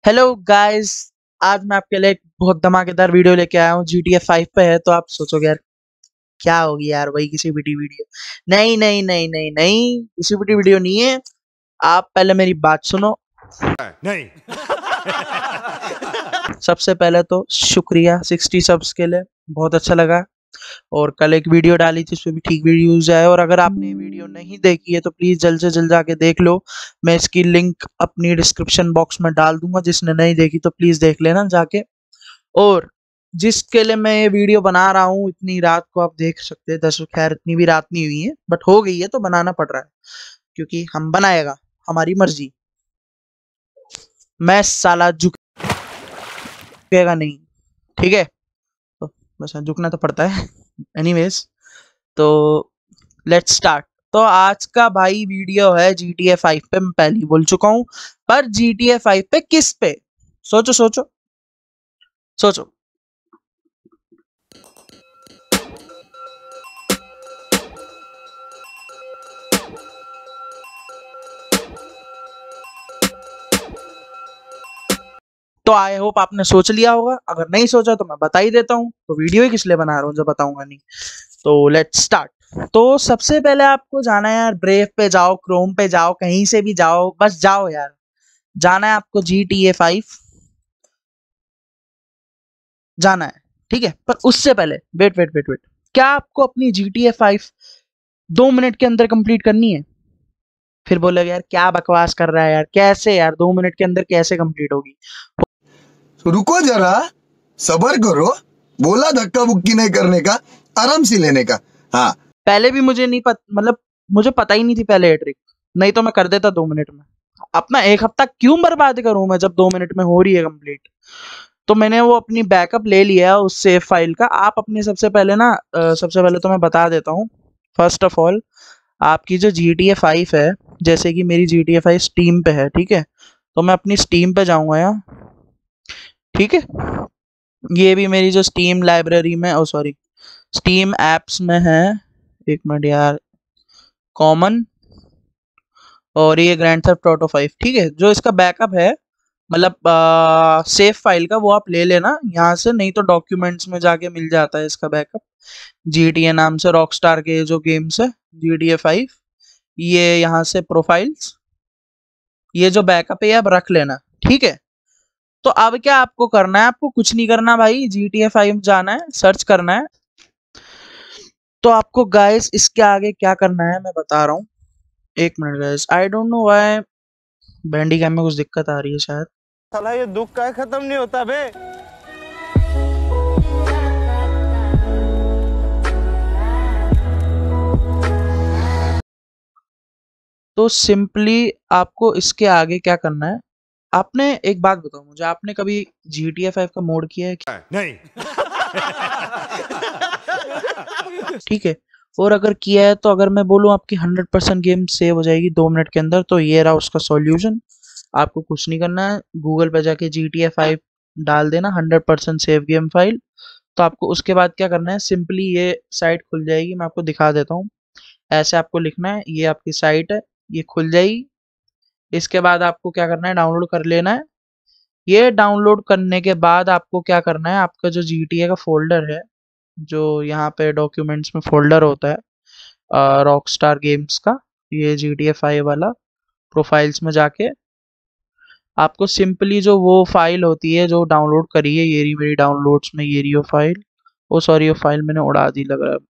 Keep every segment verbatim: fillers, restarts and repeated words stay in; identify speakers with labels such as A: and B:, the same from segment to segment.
A: Hello guys, आज मैं आपके लिए एक बहुत धमाकेदार वीडियो लेके आया हूँ। जी टी ए फाइव पे है तो आप सोचोगे यार क्या होगी यार, वही किसी बीटी वीडियो। नहीं नहीं नहीं नहीं नहीं, किसी बीटी वीडियो नहीं है। आप पहले मेरी बात सुनो।
B: नहीं।
A: सबसे पहले तो शुक्रिया सिक्सटी सब्स के लिए, बहुत अच्छा लगा। और कल एक वीडियो डाली थी, उसपे भी ठीक व्यूज आए। और अगर आपने ये वीडियो नहीं देखी है तो प्लीज जल्द से जल्द जाके देख लो। मैं इसकी लिंक अपनी डिस्क्रिप्शन बॉक्स में डाल दूंगा, जिसने नहीं देखी तो प्लीज देख लेना जाके। और जिसके लिए मैं ये वीडियो बना रहा हूँ इतनी रात को, आप देख सकते हैं। दस खैर इतनी भी रात नहीं हुई है, बट हो गई है तो बनाना पड़ रहा है, क्योंकि हम बनाएगा, हमारी मर्जी। मैं साला झुकेगा नहीं, ठीक है। तो बस झुकना तो पड़ता है एनीवेज। तो लेट्स स्टार्ट। तो आज का भाई वीडियो है जी टी ए फाइव पे। मैं पहले ही बोल चुका हूँ, पर जी टी ए फाइव पे किस पे? सोचो सोचो सोचो। तो आई होप आपने सोच लिया होगा। अगर नहीं सोचा तो मैं बता ही देता हूँ, तो वीडियो ही किस लिए बना रहा हूँ जब बताऊंगा नहीं। तो लेट्स स्टार्ट। तो सबसे पहले आपको जाना है यार, ब्रेव पे जाओ, क्रोम पे जाओ, कहीं से भी जाओ, बस जाओ यार। जाना है आपको जी टी ए फाइव जाना है, ठीक है। पर उससे पहले वेट वेट वेट वेट क्या आपको अपनी जी टी ए फाइव दो मिनट के अंदर कंप्लीट करनी है? फिर बोलोगे यार क्या बकवास कर रहा है यार, कैसे यार दो मिनट के अंदर कैसे कंप्लीट होगी?
C: तो रुको जरा, सबर करो। बोला धक्का बुक्की नहीं करने का, आराम से लेने का। हाँ,
A: पहले भी मुझे नहीं पता, मतलब मुझे पता ही नहीं थी पहले ये ट्रिक, नहीं तो मैं कर देता दो मिनट में। अपना एक हफ्ता क्यों बर्बाद करूं मैं, जब दो मिनट में हो रही है कंप्लीट। तो मैंने वो अपनी बैकअप ले लिया उस सेव फाइल का। आप अपनी सबसे पहले ना अ, सबसे पहले तो मैं बता देता हूँ। फर्स्ट ऑफ ऑल, आपकी जो जी टी ए फाइव है, जैसे कि मेरी G T A five Steam पे है, ठीक है। तो मैं अपनी स्टीम पे जाऊंगा यहाँ, ठीक है। ये भी मेरी जो स्टीम लाइब्रेरी में, ओ सॉरी स्टीम एप्स में है। एक मिनट यार, कॉमन और ये ग्रैंड थेफ्ट ऑटो फाइव, ठीक है। जो इसका बैकअप है, मतलब सेव फाइल का, वो आप ले लेना यहाँ से, नहीं तो डॉक्यूमेंट्स में जाके मिल जाता है इसका बैकअप। जी टी ए नाम से रॉकस्टार के जो गेम्स है, जी टी ए फाइव, ये यहाँ से प्रोफाइल्स, ये जो बैकअप है अब रख लेना, ठीक है। तो अब क्या आपको करना है? आपको कुछ नहीं करना भाई, जी टी ए फाइव जाना है, सर्च करना है। तो आपको गाइस इसके आगे क्या करना है मैं बता रहा हूँ। एक minute guys, I don't know why Bandicam में कुछ दिक्कत आ रही है शायद।
B: साला ये दुख का खत्म नहीं होता बे।
A: तो सिंपली आपको इसके आगे क्या करना है? आपने एक बात बताओ मुझे, आपने कभी जी टी ए फाइव का मोड किया है क्या?
B: नहीं।
A: ठीक है। और अगर किया है तो अगर मैं बोलूँ आपकी हंड्रेड परसेंट गेम सेव हो जाएगी दो मिनट के अंदर, तो ये रहा उसका सॉल्यूशन। आपको कुछ नहीं करना है, गूगल पे जाके जी टी ए फाइव डाल देना, hundred percent save game file. तो आपको उसके बाद क्या करना है, सिंपली ये साइट खुल जाएगी। मैं आपको दिखा देता हूँ। ऐसे आपको लिखना है, ये आपकी साइट है, ये खुल जाएगी। इसके बाद आपको क्या करना है, डाउनलोड कर लेना है। ये डाउनलोड करने के बाद आपको क्या करना है, आपका जो जी टी ए का फोल्डर है, जो यहाँ पे डॉक्यूमेंट्स में फोल्डर होता है रॉकस्टार गेम्स का, ये जी टी ए फाइव वाला, प्रोफाइल्स में जाके आपको सिंपली जो वो फाइल होती है जो डाउनलोड करी है, ये रही मेरी डाउनलोड्स में, ये रही वो फाइल। ओ सॉरी, वो फाइल मैंने उड़ा दी लग रहा है।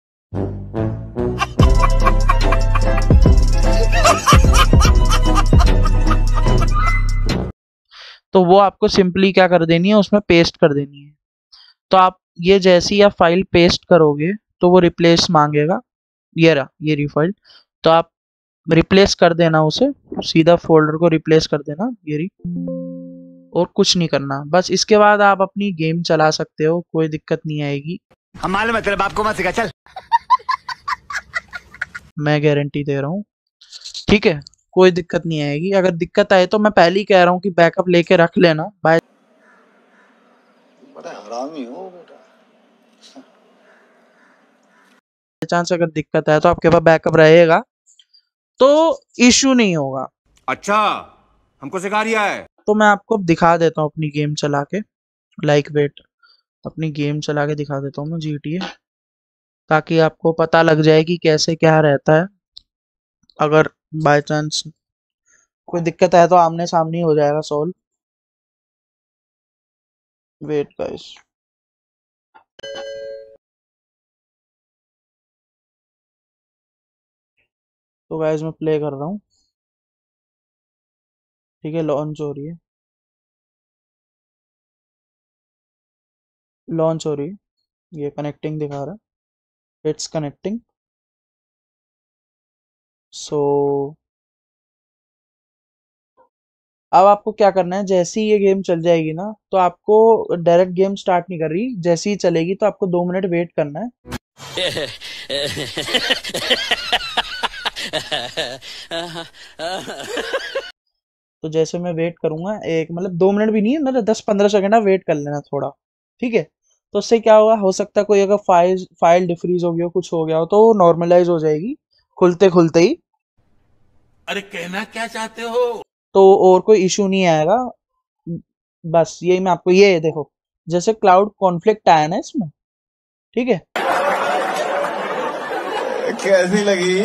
A: तो वो आपको सिंपली क्या कर देनी है, उसमें पेस्ट कर देनी है। तो आप ये जैसी आप फाइल पेस्ट करोगे तो वो रिप्लेस मांगेगा। ये रहा, ये रही फाइल। तो आप रिप्लेस कर देना उसे, सीधा फोल्डर को रिप्लेस कर देना, ये रही। और कुछ नहीं करना, बस इसके बाद आप अपनी गेम चला सकते हो, कोई दिक्कत नहीं आएगी।
B: हम मालूम है तेरे बाप को मत सिखा, चल।
A: मैं गारंटी दे रहा हूँ, ठीक है। कोई दिक्कत नहीं आएगी। अगर दिक्कत आए तो मैं पहले ही कह रहा हूँ कि बैकअप लेके रख लेना। बाय
C: बड़ा हरामी हो बेटा।
A: चांस अगर दिक्कत आए तो आपके पास बैकअप रहेगा, तो इश्यू नहीं होगा।
B: अच्छा, हमको सिखा रिया है।
A: तो मैं आपको दिखा देता हूँ अपनी गेम चला के, लाइक वेट अपनी गेम चला के दिखा देता हूँ मैं जीटीए, ताकि आपको पता लग जाए कि कैसे क्या रहता है। अगर बाय चांस कोई दिक्कत है तो आमने सामने ही हो जाएगा सॉल्व। वेट गाइस, तो गाइस मैं प्ले कर रहा हूँ, ठीक है, लॉन्च हो रही है, लॉन्च हो रही है, ये कनेक्टिंग दिखा रहा है, इट्स कनेक्टिंग। सो अब आपको क्या करना है, जैसे ही ये गेम चल जाएगी ना, तो आपको डायरेक्ट गेम स्टार्ट नहीं कर रही, जैसे ही चलेगी तो आपको दो मिनट वेट करना है। तो जैसे मैं वेट करूंगा, एक मतलब दो मिनट भी नहीं है, मतलब दस पंद्रह सेकंड आप वेट कर लेना थोड़ा, ठीक है। तो उससे क्या होगा, हो सकता है कोई अगर फाइल फाइल डिफ्रीज हो गया हो, कुछ हो गया हो, तो वो नॉर्मलाइज हो जाएगी खुलते खुलते ही।
B: अरे कहना क्या चाहते हो?
A: तो और कोई इशू नहीं आएगा। बस यही मैं आपको, ये देखो जैसे क्लाउड कॉन्फ्लिक्ट आया ना इसमें, ठीक है,
C: कैसी लगी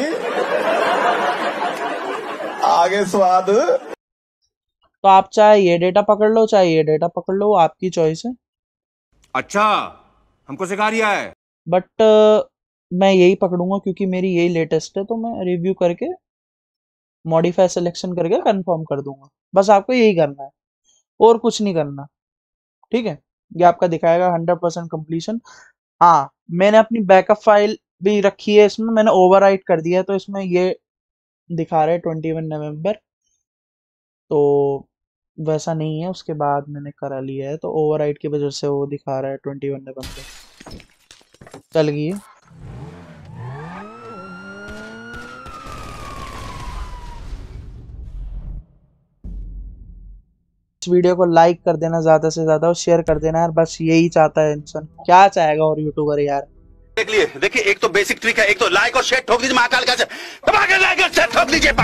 C: आगे स्वाद?
A: तो आप चाहे ये डेटा पकड़ लो चाहे ये डेटा पकड़ लो, वो आपकी चॉइस है।
B: अच्छा, हमको सिखा रिया है।
A: बट मैं यही पकड़ूंगा क्योंकि मेरी यही लेटेस्ट है, तो मैं रिव्यू करके मॉडिफाई सिलेक्शन करके कंफर्म कर दूंगा। बस आपको यही करना है और कुछ नहीं करना, ठीक है। ये आपका दिखाएगा हंड्रेड परसेंट कम्प्लीशन। हाँ, मैंने अपनी बैकअप फाइल भी रखी है इसमें, मैंने ओवरराइट कर दिया है, तो इसमें ये दिखा रहा है ट्वेंटी वन नवंबर, तो वैसा नहीं है, उसके बाद मैंने करा लिया है, तो ओवरराइट की वजह से वो दिखा रहा है ट्वेंटी वन नवंबर। चल गई है। इस वीडियो को लाइक कर देना ज्यादा से ज्यादा और शेयर कर देना यार, बस यही चाहता है इंसान, क्या चाहेगा और यूट्यूबर यार।
B: देख लिए, देखिए एक तो बेसिक ट्रिक है, एक तो लाइक और शेयर ठोक दीजिए महाकाल का, दबा के लाइक और शेयर ठोक दीजिए।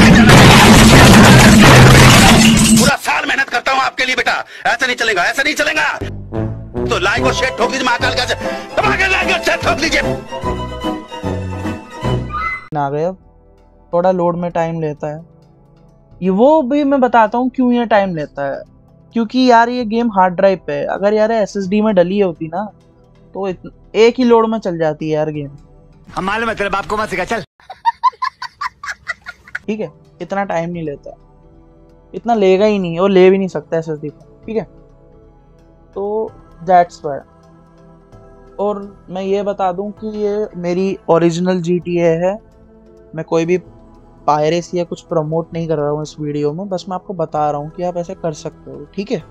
B: पूरा साल मेहनत करता हूँ आपके लिए बेटा, ऐसा नहीं चलेगा, ऐसा नहीं चलेगा। तो लाइक और शेयर ठोक दीजिए महाकाल का, दबा के लाइक और शेयर ठोक दीजिए।
A: आ गए, अब थोड़ा लोड में टाइम लेता है ये, वो भी मैं बताता हूँ क्यों ये टाइम लेता है। क्योंकि यार ये गेम हार्ड ड्राइव पे है, अगर यार एसएसडी में डली होती ना तो इत, एक ही लोड में चल जाती है यार गेम।
B: हम मालूम है तेरे बाप को मत सिखा, चल।
A: ठीक है, इतना टाइम नहीं लेता, इतना लेगा ही नहीं और ले भी नहीं सकता एसएसडी पर, ठीक है। तो दैट्स व्हाई। और मैं ये बता दूं कि ये मेरी ओरिजिनल जीटीए है, मैं कोई भी पायरेसी या कुछ प्रमोट नहीं कर रहा हूँ इस वीडियो में, बस मैं आपको बता रहा हूँ कि आप ऐसे कर सकते हो, ठीक है।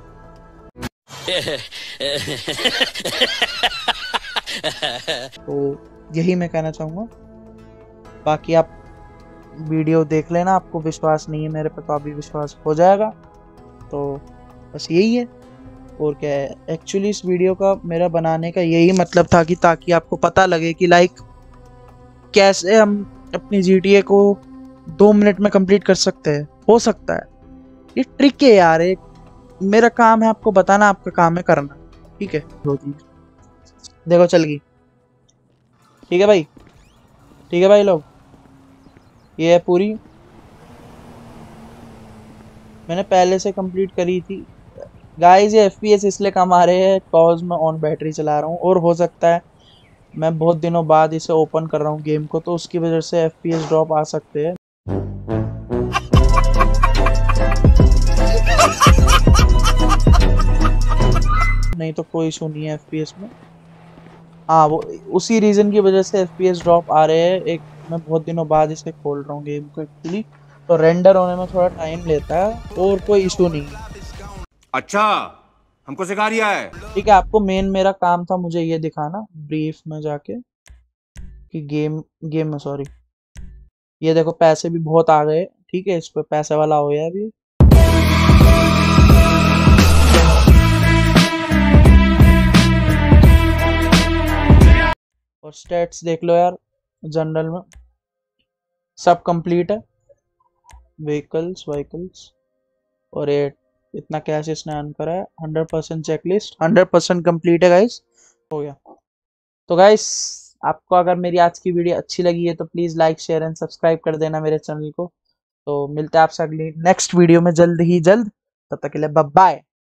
A: तो यही मैं कहना चाहूँगा, बाकी आप वीडियो देख लेना, आपको विश्वास नहीं है मेरे पे तो अभी विश्वास हो जाएगा। तो बस यही है, और क्या है। एक्चुअली इस वीडियो का मेरा बनाने का यही मतलब था कि ताकि आपको पता लगे कि लाइक कैसे हम अपनी जीटीए को दो मिनट में कंप्लीट कर सकते हैं, हो सकता है। ये ट्रिक है यार, एक मेरा काम है आपको बताना, आपका काम है करना, ठीक है। देखो चल गई, ठीक है भाई, ठीक है भाई लोग, ये है पूरी, मैंने पहले से कंप्लीट करी थी गाइस। ये एफपीएस इसलिए कम आ रहे हैं कॉज मैं ऑन बैटरी चला रहा हूँ, और हो सकता है मैं बहुत दिनों बाद इसे ओपन कर रहा हूँ गेम को, तो उसकी वजह से एफपीएस ड्रॉप आ सकते हैं। नहीं तो कोई इशू नहीं है एफपीएस में। हाँ, वो उसी रीजन की वजह से एफपीएस ड्रॉप आ रहे हैं। एक मैं बहुत दिनों बाद इसे खोल रहा हूँ गेम को एक्चुअली, तो रेंडर होने में थोड़ा टाइम लेता है, और कोई इशू नहीं है।
B: अच्छा, हमको सिखा रिया है।
A: ठीक है, आपको मेन मेरा काम था मुझे ये दिखाना ब्रीफ में जाके कि गेम गेम में सॉरी, ये देखो पैसे भी बहुत आ गए, ठीक है, इस पे पैसे वाला हो गया अभी। और स्टेट्स देख लो यार, जनरल में सब कंप्लीट है, व्हीकल्स व्हीकल्स और ये इतना कैश इसने अर्न करा है। Hundred percent checklist, hundred percent complete है गाइस, हो गया। तो गाइस आपको अगर मेरी आज की वीडियो अच्छी लगी है तो please like share and subscribe कर देना मेरे चैनल को। तो मिलते हैं आपसे अगली नेक्स्ट वीडियो में जल्द ही जल्द, तब तक के लिए बाय बाय।